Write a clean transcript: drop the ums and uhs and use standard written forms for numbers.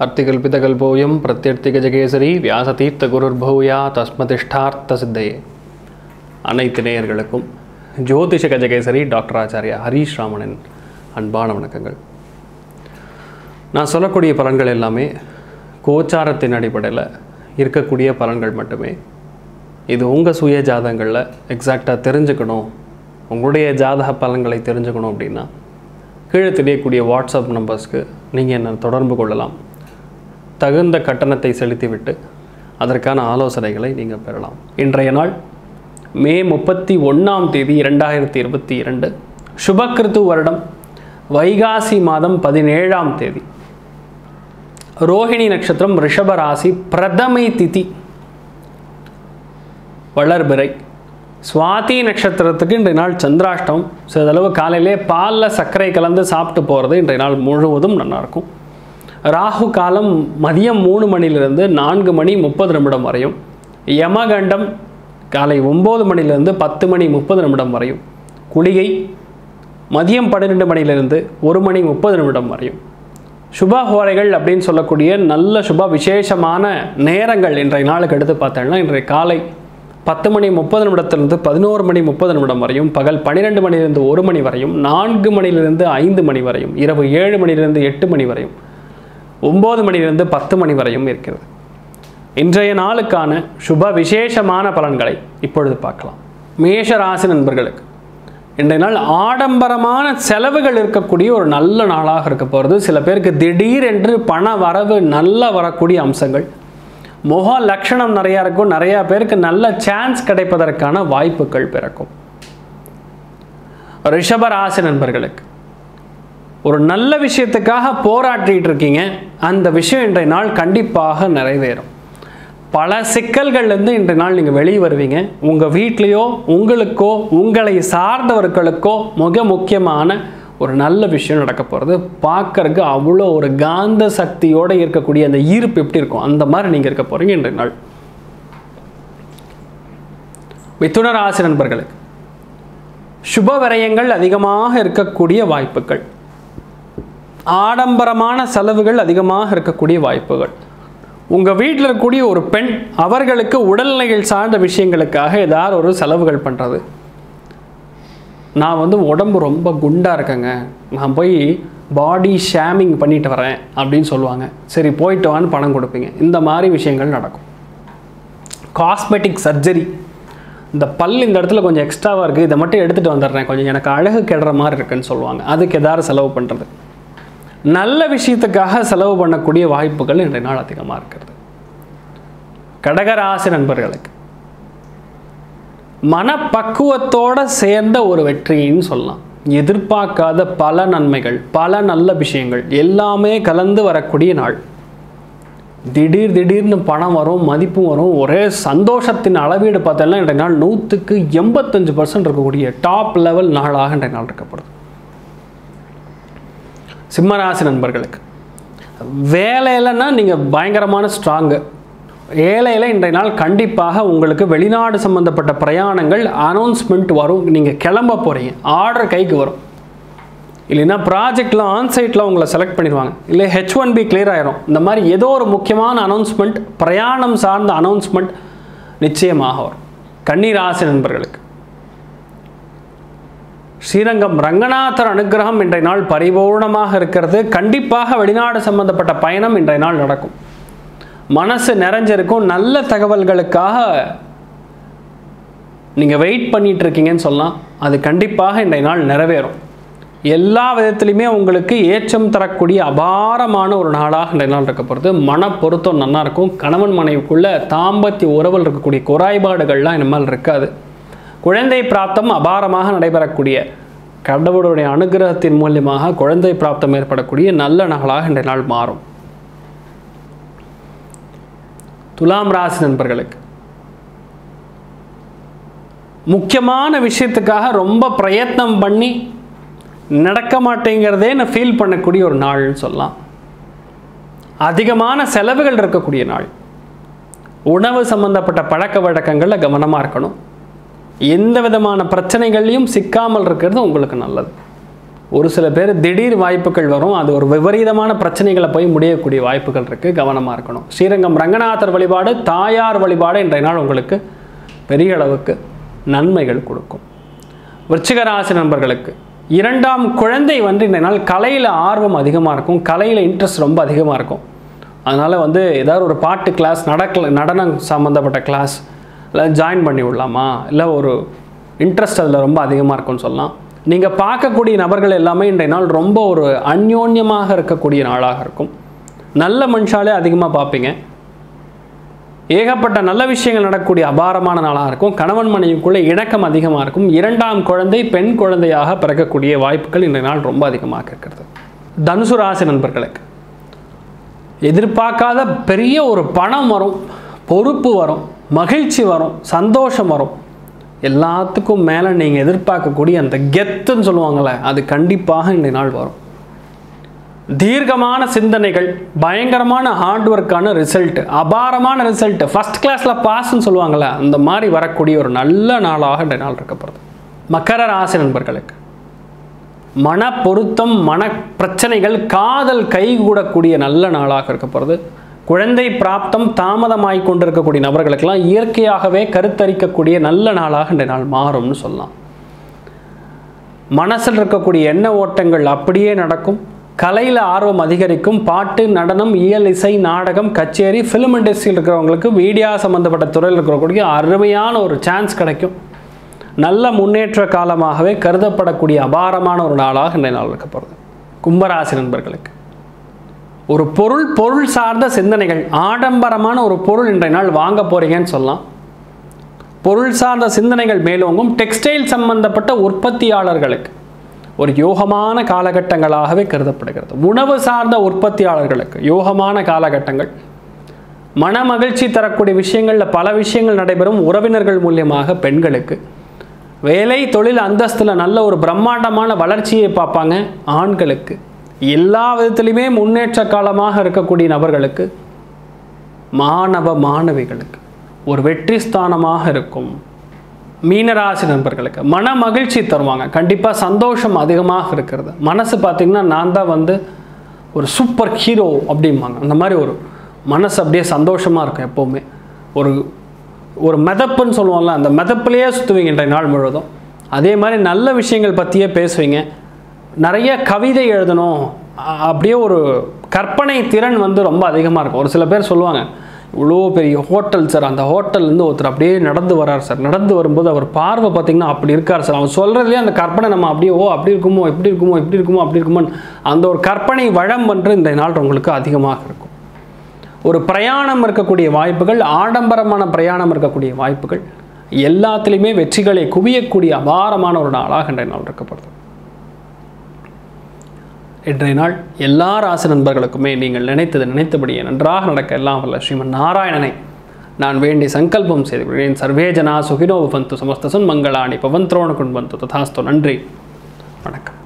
अर्तिकल्पितकल्पोऽयं प्रत्यर्थिगजकेसरी व्यासतीर्थगुरुर्भूया तस्मतिष्ठार्த்த சித்தையே. அனைத்து நேயர்களுக்கும் ஜோதிஷ கஜகேசரி டாக்டர் ஆச்சாரியா ஹரீஷ் ராமனின் அன்பான வணக்கங்கள். நான் சொல்லக்கூடிய பலன்கள் எல்லாமே கோச்சாரத்தின் அடிப்படையில் இருக்கக்கூடிய பலன்கள் மட்டுமே. இது உங்கள் சுய ஜாதகங்களில் எக்ஸாக்டாக தெரிஞ்சுக்கணும், உங்களுடைய ஜாதக பலன்களை தெரிஞ்சுக்கணும் அப்படின்னா கீழே தெரியக்கூடிய வாட்ஸ்அப் நம்பர்ஸ்க்கு நீங்கள் என்னை தொடர்பு கொள்ளலாம். தகுந்த கட்டணத்தை செலுத்திவிட்டு அதற்கான ஆலோசனைகளை நீங்கள் பெறலாம். இன்றைய நாள் மே 31ஆம் தேதி 2022 சுபக்கிருத்து வருடம் வைகாசி மாதம் 17ஆம் தேதி, ரோஹிணி நட்சத்திரம், ரிஷபராசி, பிரதமை திதி வளர்பிறை, சுவாதி நட்சத்திரத்துக்கு இன்றைய நாள் சந்திராஷ்டமம். சிறிதளவு காலையிலே பாலில் சர்க்கரை கலந்து சாப்பிட்டு போகிறது இன்றைய நாள் முழுவதும் நல்லாயிருக்கும். ராகு காலம் மதியம் 3 மணிலிருந்து 4 மணி 30 நிமிடம் வரையும், யமகண்டம் காலை 9 மணிலிருந்து 10 மணி 30 நிமிடம் வரையும், குளிகை மதியம் 12 மணிலிருந்து 1 மணி 30 நிமிடம் வரையும். சுபஹோரைகள் அப்படின்னு சொல்லக்கூடிய நல்ல சுப விசேஷமான நேரங்கள் இன்றைய நாளுக்கு எடுத்து பார்த்தோம்னா இன்றைய காலை 10 மணி 30 நிமிடத்திலிருந்து 11 மணி 30 நிமிடம் வரையும், பகல் 12 மணிலிருந்து 1 மணி வரையும், 4 மணிலிருந்து 5 மணி வரையும், இரவு 7 மணிலிருந்து 8 மணி வரையும், 9 மணிலிருந்து 10 மணி வரையும் இருக்கிறது. இன்றைய நாளுக்கான சுப விசேஷமான பலன்களை இப்பொழுது பார்க்கலாம். மேஷ ராசி நண்பர்களுக்கு இன்றைய நாள் ஆடம்பரமான செலவுகள் இருக்கக்கூடிய ஒரு நல்ல நாளாக இருக்க போகிறது. சில பேருக்கு திடீரென்று பண வரவு நல்லா வரக்கூடிய அம்சங்கள், முக லட்சணம் நிறையா இருக்கும். நிறையா பேருக்கு நல்ல சான்ஸ் கிடைப்பதற்கான வாய்ப்புகள் பிறக்கும். ரிஷபராசி நண்பர்களுக்கு ஒரு நல்ல விஷயத்துக்காக போராட்டிகிட்டு இருக்கீங்க, அந்த விஷயம் இன்றைய நாள் கண்டிப்பாக நிறைவேறும். பல சிக்கல்கள்லேருந்து இன்றைய நாள் நீங்கள் வெளியே வருவீங்க. உங்கள் வீட்லேயோ உங்களுக்கோ உங்களை சார்ந்தவர்களுக்கோ மிக முக்கியமான ஒரு நல்ல விஷயம் நடக்க போகிறது. பார்க்கறதுக்கு அவ்வளோ ஒரு காந்த சக்தியோடு இருக்கக்கூடிய அந்த ஈர்ப்பு எப்படி இருக்கும் அந்த மாதிரி நீங்கள் இருக்க போகிறீங்க இன்றைய நாள். மிதுன ராசி நண்பர்களுக்கு சுப விரயங்கள் அதிகமாக இருக்கக்கூடிய வாய்ப்புகள், ஆடம்பரமான செலவுகள் அதிகமாக இருக்கக்கூடிய வாய்ப்புகள். உங்கள் வீட்டில் இருக்கக்கூடிய ஒரு பெண் அவர்களுக்கு உடல்நிலைகள் சார்ந்த விஷயங்களுக்காக ஏதாவது ஒரு செலவுகள் பண்ணுறது. நான் உடம்பு ரொம்ப குண்டாக இருக்கேங்க, நான் போய் பாடி ஷேமிங் பண்ணிட்டு வரேன் அப்படின்னு சொல்லுவாங்க. சரி போயிட்டு வான்னு பணம் கொடுப்பீங்க. இந்த மாதிரி விஷயங்கள் நடக்கும். காஸ்மெட்டிக் சர்ஜரி, இந்த பல் இந்த இடத்துல கொஞ்சம் எக்ஸ்ட்ராவாக இருக்குது, இதை மட்டும் எடுத்துகிட்டு வந்துடுறேன், கொஞ்சம் எனக்கு அழகு கெடுற மாதிரி இருக்குன்னு சொல்லுவாங்க. அதுக்கு ஏதாவது செலவு பண்ணுறது. நல்ல விஷயத்துக்காக செலவு பண்ணக்கூடிய வாய்ப்புகள் இன்றைய நாள் அதிகமாக இருக்கிறது. கடகராசி நண்பர்களுக்கு மனப்பக்குவத்தோடு சேர்ந்த ஒரு வெற்றின்னு சொல்லலாம். எதிர்பார்க்காத பல நன்மைகள், பல நல்ல விஷயங்கள் எல்லாமே கலந்து வரக்கூடிய நாள். திடீர்னு பணம் வரும், மதிப்பும் வரும். ஒரே சந்தோஷத்தின் அளவீடு பார்த்தோம்னா இன்றைய நாள் 100க்கு 85% இருக்கக்கூடிய டாப் லெவல் நாளாக இன்றைய நாள் இருக்கப்படுது. சிம்மராசி நண்பர்களுக்கு வேலையிலன்னா நீங்கள் பயங்கரமான ஸ்ட்ராங்கு. வேலையில் இன்றைய நாள் கண்டிப்பாக உங்களுக்கு வெளிநாடு சம்மந்தப்பட்ட பிரயாணங்கள் அனௌன்ஸ்மெண்ட் வரும். நீங்கள் கிளம்ப போகிறீங்க, ஆர்டர் கைக்கு வரும். இல்லைன்னா ப்ராஜெக்டில் ஆன்சைட்டில் உங்களை செலக்ட் பண்ணிடுவாங்க, இல்லை H1B கிளியர் ஆகிரும். இந்த மாதிரி ஏதோ ஒரு முக்கியமான அனௌன்ஸ்மெண்ட், பிரயாணம் சார்ந்த அனௌன்ஸ்மெண்ட் நிச்சயமாக வரும். கன்னிராசி நண்பர்களுக்கு ஸ்ரீரங்கம் ரங்கநாதர் அனுகிரகம் இன்றைய நாள் பரிபூர்ணமாக இருக்கிறது. கண்டிப்பாக வெளிநாடு சம்பந்தப்பட்ட பயணம் இன்றைய நாள் நடக்கும். மனசு நிறைஞ்சிருக்கும். நல்ல தகவல்களுக்காக நீங்கள் வெயிட் பண்ணிட்டு இருக்கீங்கன்னு சொல்லலாம். அது கண்டிப்பாக இன்றைய நாள் நிறைவேறும். எல்லா விதத்துலையுமே உங்களுக்கு ஏற்றம் தரக்கூடிய அபாரமான ஒரு நாளாக இன்றைய நாள் இருக்க போகிறது. மன பொருத்தம் நல்லா இருக்கும். கணவன் மனைவிக்குள்ள தாம்பத்திய உறவில் இருக்கக்கூடிய குறைபாடுகள்லாம் இனிமேல் இருக்காது. குழந்தை பிராப்தம் அபாரமாக நடைபெறக்கூடிய, கடவுளுடைய அனுகிரகத்தின் மூலியமாக குழந்தை பிராப்தம் ஏற்படக்கூடிய நல்ல நாளாக இன்றைய நாள் மாறும். துலாம் ராசி நண்பர்களுக்கு முக்கியமான விஷயத்துக்காக ரொம்ப பிரயத்னம் பண்ணி நடக்க மாட்டேங்கிறதேன்னு ஃபீல் பண்ணக்கூடிய ஒரு நாள்னு சொல்லலாம். அதிகமான செலவுகள் இருக்கக்கூடிய நாள். உணவு சம்பந்தப்பட்ட பழக்க வழக்கங்களில் கவனமாக இருக்கணும். எந்த விதமான பிரச்சனைகளையும் சிக்காமல் இருக்கிறது உங்களுக்கு நல்லது. ஒரு சில பேர் திடீர் வாய்ப்புகள் வரும், அது ஒரு விபரீதமான பிரச்சனைகளை போய் முடியக்கூடிய வாய்ப்புகள் இருக்குது, கவனமாக இருக்கணும். ஸ்ரீரங்கம் ரங்கநாதர் வழிபாடு, தாயார் வழிபாடு இன்றைய நாள் உங்களுக்கு பெரிய அளவுக்கு நன்மைகள் கொடுக்கும். விருச்சிக ராசி நண்பர்களுக்கு 2ஆம் குழந்தை இன்றைய நாள் கலையில் ஆர்வம் அதிகமாக இருக்கும், கலையில் இன்ட்ரெஸ்ட் ரொம்ப அதிகமாக இருக்கும். அதனால் ஏதாவது ஒரு பாட்டு கிளாஸ், நடனம் சம்மந்தப்பட்ட கிளாஸ் இல்லை ஜாயின் பண்ணி விடலாமா, இல்லை ஒரு இன்ட்ரெஸ்ட் அதில் ரொம்ப அதிகமாக இருக்கும்னு சொல்லலாம். நீங்கள் பார்க்கக்கூடிய நபர்கள் எல்லாமே இன்றைய நாள் ரொம்ப ஒரு அந்யோன்யமாக இருக்கக்கூடிய நாளாக இருக்கும். நல்ல மனுஷாலே அதிகமாக பார்ப்பீங்க, ஏகப்பட்ட நல்ல விஷயங்கள் நடக்கக்கூடிய அபாரமான நாளாக இருக்கும். கணவன் மனைவிக்குள்ளே இணக்கம் அதிகமாக இருக்கும். 2ஆம் குழந்தை பெண் குழந்தையாக பிறக்கக்கூடிய வாய்ப்புகள் இன்றைய நாள் ரொம்ப அதிகமாக இருக்கிறது. தனுசு ராசி நண்பர்களுக்கு எதிர்பார்க்காத பெரிய ஒரு பணம் வரும், பொறுப்பு வரும், மகிழ்ச்சி வரும், சந்தோஷம் வரும். எல்லாத்துக்கும் மேலே நீங்கள் எதிர்பார்க்கக்கூடிய அந்த கெத்துன்னு சொல்லுவாங்கள்ல, அது கண்டிப்பாக இன்றைய நாள் வரும். தீர்க்கமான சிந்தனைகள், பயங்கரமான ஹார்ட் ஒர்க்கான ரிசல்ட்டு, அபாரமான ரிசல்ட்டு, ஃபஸ்ட் கிளாஸில் பாஸ்ன்னு சொல்லுவாங்கள்ல, அந்த மாதிரி வரக்கூடிய ஒரு நல்ல நாளாக இன்றைய நாள் இருக்கப்படுது. மகர ராசி நண்பர்களுக்கு மன பொருத்தம், மன பிரச்சனைகள், காதல் கைகூடக்கூடிய நல்ல நாளாக இருக்கப்படுது. குழந்தை பிராப்தம் தாமதமாகி கொண்டிருக்கக்கூடிய நபர்களுக்கெல்லாம் இயற்கையாகவே கருத்தரிக்கக்கூடிய நல்ல நாளாக இந்த நாள் மாறும்னு சொல்லலாம். மனசில் இருக்கக்கூடிய எண்ண ஓட்டங்கள் அப்படியே நடக்கும். கலையில் ஆர்வம் அதிகரிக்கும். பாட்டு, நடனம், இயல், இசை, நாடகம், கச்சேரி, ஃபிலிம் இண்டஸ்ட்ரியில் இருக்கிறவங்களுக்கு, மீடியா சம்மந்தப்பட்ட துறையில் இருக்கிறவங்களுக்கு அருமையான ஒரு சான்ஸ் கிடைக்கும். நல்ல முன்னேற்ற காலமாகவே கருதப்படக்கூடிய அபாரமான ஒரு நாளாக இந்த நாள் இருக்கப்படுது. கும்பராசி நண்பர்களுக்கு ஒரு பொருள் சார்ந்த சிந்தனைகள், ஆடம்பரமான ஒரு பொருள் இன்றைய நாள் வாங்க போறீங்கன்னு சொல்லலாம். பொருள் சார்ந்த சிந்தனைகள் மேலோங்கும். டெக்ஸ்டைல் சம்பந்தப்பட்ட உற்பத்தியாளர்களுக்கு ஒரு யோகமான காலகட்டங்களாகவே கருதப்படுகிறது. உணவு சார்ந்த உற்பத்தியாளர்களுக்கு யோகமான காலகட்டங்கள். மன மகிழ்ச்சி தரக்கூடிய விஷயங்களில் பல விஷயங்கள் நடைபெறும். உறவினர்கள் மூலியமாக பெண்களுக்கு வேலை, தொழில், அந்தஸ்தில் நல்ல ஒரு பிரம்மாண்டமான வளர்ச்சியை பார்ப்பாங்க. ஆண்களுக்கு எல்லா விதத்திலுமே முன்னேற்ற காலமாக இருக்கக்கூடிய நபர்களுக்கு, மாணவ மாணவிகளுக்கு ஒரு வெற்றி ஸ்தானமாக இருக்கும். மீனராசி நண்பர்களுக்கு மன மகிழ்ச்சி தருவாங்க. கண்டிப்பாக சந்தோஷம் அதிகமாக இருக்கிறது. மனசு பார்த்திங்கன்னா நான் தான் ஒரு சூப்பர் ஹீரோ அப்படிம்பாங்க. அந்த மாதிரி ஒரு மனசு அப்படியே சந்தோஷமாக இருக்கும். எப்போவுமே ஒரு மெதப்புன்னு சொல்லுவோம்ல, அந்த மெதப்புலேயே சுற்றுவீங்க இன்றைய நாள் முழுவதும். அதே மாதிரி நல்ல விஷயங்கள் பற்றியே பேசுவீங்க. நிறைய கவிதை எழுதணும், அப்படியே ஒரு கற்பனை திறன் ரொம்ப அதிகமாக இருக்கும். ஒரு சில பேர் சொல்லுவாங்க, இவ்வளோ பெரிய ஹோட்டல் சார், அந்த ஹோட்டல்லேருந்து ஒருத்தர் அப்படியே நடந்து வர்றார் சார், நடந்து வரும்போது அவர் பார்வை பார்த்திங்கன்னா அப்படி இருக்கார் சார், அவர் சொல்கிறதுலேயே அந்த கற்பனை நம்ம அப்படியே அப்படி இருக்குமோ, இப்படி இருக்குமோ, இப்படி இருக்குமோ, அப்படி இருக்குமோ, அந்த ஒரு கற்பனை வளம் இந்த நாள் உங்களுக்கு அதிகமாக இருக்கும். ஒரு பிரயாணம் இருக்கக்கூடிய வாய்ப்புகள், ஆடம்பரமான பிரயாணம் இருக்கக்கூடிய வாய்ப்புகள், எல்லாத்துலேயுமே வெற்றிகளை குவியக்கூடிய அபாரமான ஒரு நாளாக இன்றைய நாள் இருக்கப்படுது. இன்றைய நாள் எல்லா ராசி நண்பர்களுக்குமே நீங்கள் நினைத்தபடியே நன்றாக நடக்க எல்லாம் வல்ல ஸ்ரீமன் நாராயணனை நான் வேண்டி சங்கல்பம் செய்து கொள்கிறேன். சர்வே ஜனா சுகினோ பவந்து, சமஸ்த சன்மங்களானி பவந்த்ரோண குண்பந்து ததாஸ்து. நன்றி, வணக்கம்.